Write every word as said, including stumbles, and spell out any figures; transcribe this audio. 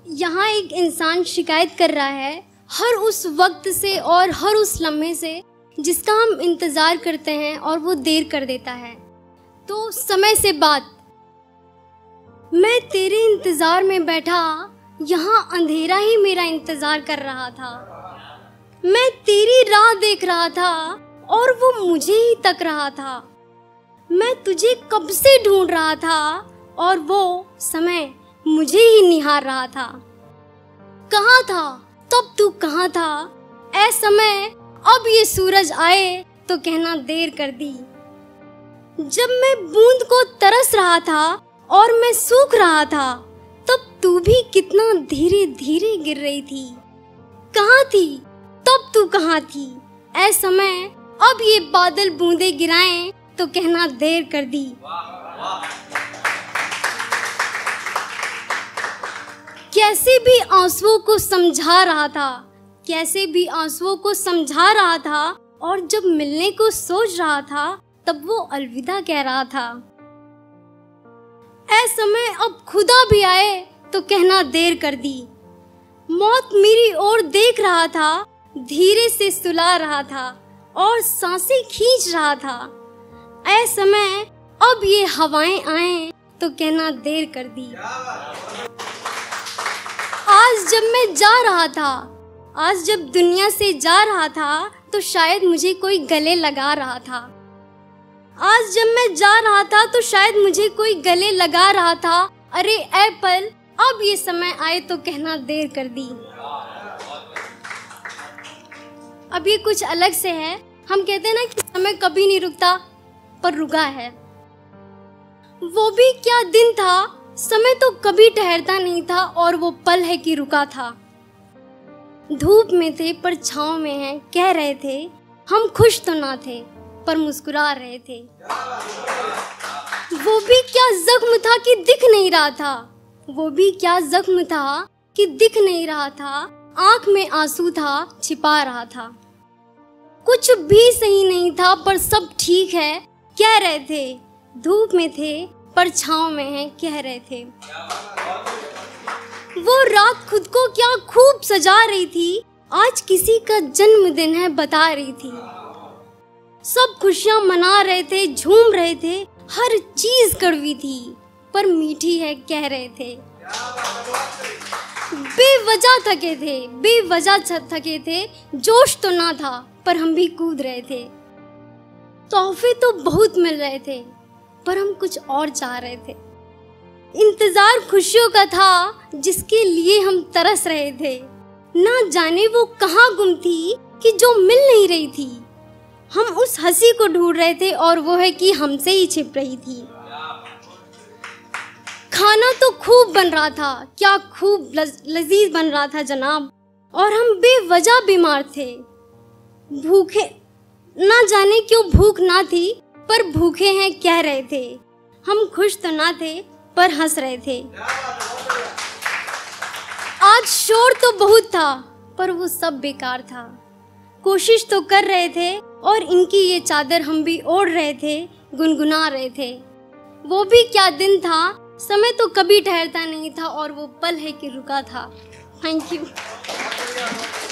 यहाँ एक इंसान शिकायत कर रहा है हर उस वक्त से और हर उस लम्हे से जिसका हम इंतज़ार करते हैं और वो देर कर देता है। तो समय से बात, मैं तेरे इंतज़ार में बैठा, यहाँ अंधेरा ही मेरा इंतज़ार कर रहा था। मैं तेरी राह देख रहा था और वो मुझे ही तक रहा था। मैं तुझे कब से ढूंढ रहा था और वो समय मुझे ही निहार रहा था। कहाँ था तब तू कहाँ था ऐ समय, अब ये सूरज आए तो कहना देर कर दी। जब मैं बूंद को तरस रहा था और मैं सूख रहा था, तब तू भी कितना धीरे धीरे गिर रही थी। कहाँ थी तब तू कहाँ थी ऐ समय, अब ये बादल बूंदे गिराएं तो कहना देर कर दी। कैसे भी आंसुओं को समझा रहा था, कैसे भी आंसुओं को समझा रहा था, और जब मिलने को सोच रहा था तब वो अलविदा कह रहा था। ऐ समय अब खुदा भी आए तो कहना देर कर दी। मौत मेरी ओर देख रहा था, धीरे से सुला रहा था और सांसें खींच रहा था। ऐ समय अब ये हवाएं आए तो कहना देर कर दी। आज जब मैं जा रहा था, आज जब दुनिया से जा रहा था, तो शायद मुझे कोई गले लगा रहा था। आज जब मैं जा रहा था तो शायद मुझे कोई गले लगा रहा था। अरे ऐ पल, अब ये समय आए तो कहना देर कर दी। अब ये कुछ अलग से है। हम कहते हैं ना कि समय कभी नहीं रुकता, पर रुका है। वो भी क्या दिन था, समय तो कभी ठहरता नहीं था, और वो पल है कि रुका था। धूप में थे पर छांव में हैं, कह रहे थे। हम खुश तो ना थे पर मुस्कुरा रहे थे। वो भी क्या जख्म था कि दिख नहीं रहा था, वो भी क्या जख्म था कि दिख नहीं रहा था। आंख में आंसू था, छिपा रहा था। कुछ भी सही नहीं था पर सब ठीक है, कह रहे थे। धूप में थे पर छांव में हैं, कह रहे थे। वो रात खुद को क्या खूब सजा रही थी, आज किसी का जन्मदिन है बता रही थी। सब खुशियां मना रहे थे, झूम रहे थे, हर चीज कड़वी थी पर मीठी है, कह रहे थे। बेवजह थके थे, बेवजह थके थे, जोश तो ना था पर हम भी कूद रहे थे। तोहफे तो बहुत मिल रहे थे पर हम कुछ और चाह रहे थे। इंतजार खुशियों का था जिसके लिए हम तरस रहे थे। ना जाने वो कहाँ गुम थी कि जो मिल नहीं रही थी। हम उस हंसी को ढूंढ रहे थे और वो है कि हमसे ही छिप रही थी। खाना तो खूब बन रहा था, क्या खूब लजीज बन रहा था जनाब, और हम बेवजह बीमार थे। भूखे, ना जाने क्यों भूख ना थी पर भूखे हैं, कह रहे थे। हम खुश तो ना थे पर हंस रहे थे। आज शोर तो बहुत था पर वो सब बेकार था। कोशिश तो कर रहे थे और इनकी ये चादर हम भी ओढ़ रहे थे, गुनगुना रहे थे। वो भी क्या दिन था, समय तो कभी ठहरता नहीं था, और वो पल है कि रुका था। Thank you.